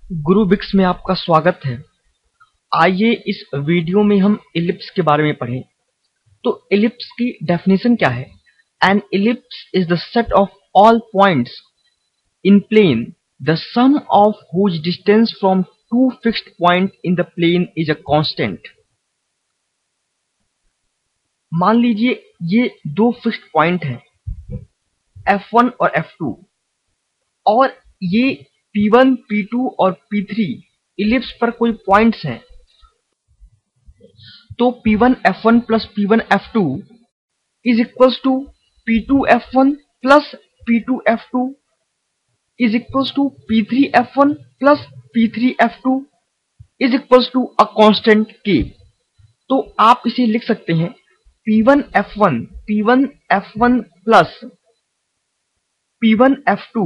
गुरु बिक्स में आपका स्वागत है। आइए इस वीडियो में हम इलिप्स के बारे में पढ़ें। तो इलिप्स की डेफिनेशन क्या है? An ellipse is the set of all points in plane the sum of whose distance from two fixed point in the plane is a constant. मान लीजिए ये दो फिक्स्ड पॉइंट हैं F1 और F2 और ये P1, P2 और P3 ellipse पर कोई पॉइंट्स हैं। तो P1 F1 plus P1 F2 is equals to P2 F1 plus P2 F2 is equals to P3 F1 plus P3 F2 is equals to a constant K। तो आप इसे लिख सकते हैं P1 F1 plus P1 F2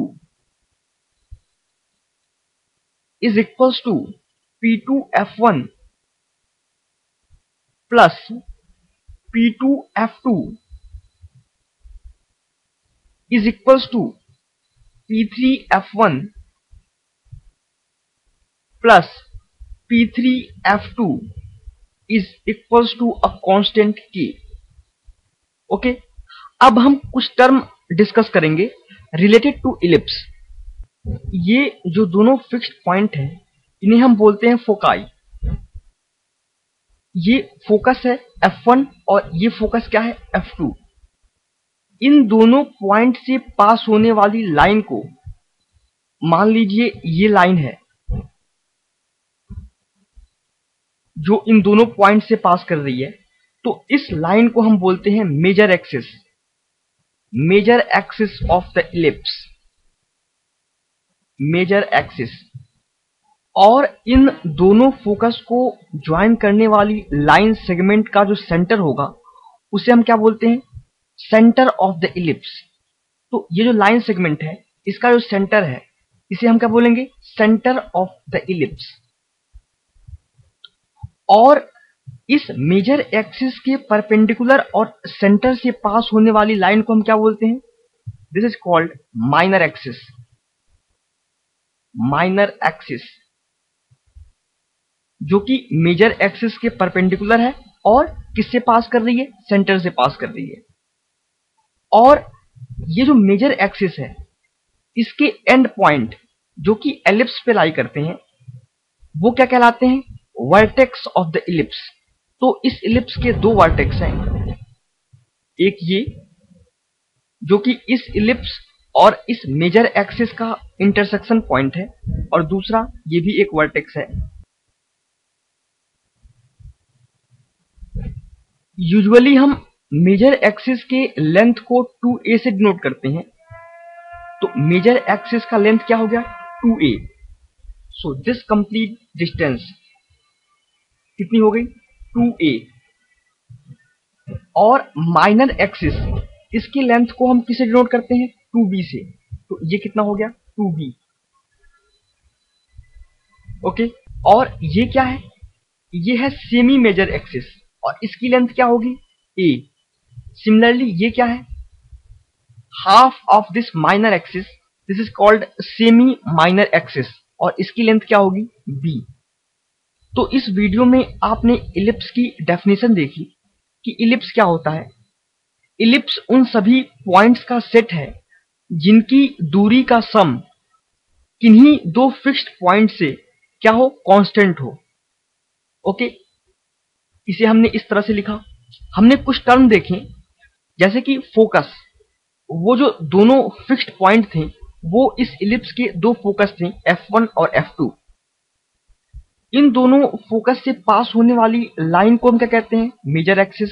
is equals to P2 F1 plus P2 F2 is equals to P3 F1 plus P3 F2 is equals to a constant K। Okay, अब हम कुछ term discuss करेंगे रिलेटेड टू इलिप्स। ये जो दोनों fixed point हैं इन्हें हम बोलते हैं फोकाई। ये फोकस है F1 और ये फोकस क्या है F2। इन दोनों पॉइंट से पास होने वाली लाइन को मान लीजिए ये लाइन है जो इन दोनों पॉइंट से पास कर रही है। तो इस लाइन को हम बोलते हैं major axis of the ellipse, major axis. और इन दोनों फोकस को ज्वाइन करने वाली लाइन सेगमेंट का जो सेंटर होगा उसे हम क्या बोलते हैं? Centre of the ellipse. तो ये जो लाइन सेगमेंट है इसका जो सेंटर है इसे हम क्या बोलेंगे? Centre of the ellipse. और इस मेजर एक्सिस के परपेंडिकुलर और सेंटर से पास होने वाली लाइन को हम क्या बोलते हैं? This is called minor axis. Minor axis जो कि मेजर एक्सिस के परपेंडिकुलर है और किससे पास कर रही है? सेंटर से पास कर रही है। और ये जो मेजर एक्सिस है इसके एंड पॉइंट जो कि एलिप्स पे लाई करते हैं वो क्या कहलाते हैं? Vertex of the ellipse. तो इस इलिप्स के दो वर्टेक्स हैं, एक ये जो कि इस इलिप्स और इस मेजर एक्सिस का इंटरसेक्शन पॉइंट है और दूसरा ये भी एक वर्टेक्स है। यूजुअली हम मेजर एक्सिस के लेंथ को 2a से डिनोट करते हैं। तो मेजर एक्सिस का लेंथ क्या हो गया? 2a। So this complete distance कितनी हो गई? 2a। और माइनर एक्सिस इसकी लेंथ को हम किसे डिनोट करते हैं? 2b से। तो ये कितना हो गया? 2b। ओके, और ये क्या है? ये है सेमी मेजर एक्सिस और इसकी लेंथ क्या होगी? a। सिमिलरली ये क्या है? Half of this minor axis, this is called semi minor axis और इसकी लेंथ क्या होगी? b। तो इस वीडियो में आपने इलिप्स की डेफिनेशन देखी कि इलिप्स क्या होता है। इलिप्स उन सभी पॉइंट्स का सेट है जिनकी दूरी का सम किन्हीं दो फिक्स्ड पॉइंट से क्या हो? कांस्टेंट हो। ओके, इसे हमने इस तरह से लिखा। हमने कुछ टर्म देखे जैसे कि फोकस। वो जो दोनों फिक्स्ड पॉइंट थे वो इस इलिप्स के दो फोकस थे F1 और F2। इन दोनों फोकस से पास होने वाली लाइन को हम क्या कहते हैं? Major axis.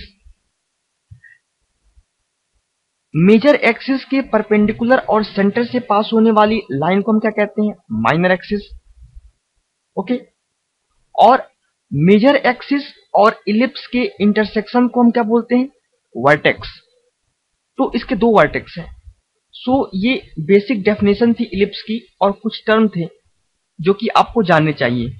मेजर एक्सिस के परपेंडिकुलर और सेंटर से पास होने वाली लाइन को हम क्या कहते हैं? Minor axis. ओके, और मेजर एक्सिस और इलिप्स के इंटरसेक्शन को हम क्या बोलते हैं? वर्टेक्स। तो इसके दो वर्टेक्स हैं। सो ये बेसिक डेफिनेशन थी इलिप्स की और कुछ टर्म थे जो कि आपको जानने चाहिए।